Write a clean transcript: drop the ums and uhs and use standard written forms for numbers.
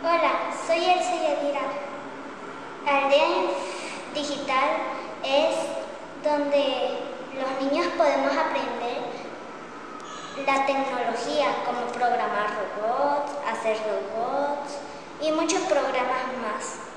Hola, soy Elsa Yadira. Aldea Digital es donde los niños podemos aprender la tecnología, como programar robots, hacer robots y muchos programas más.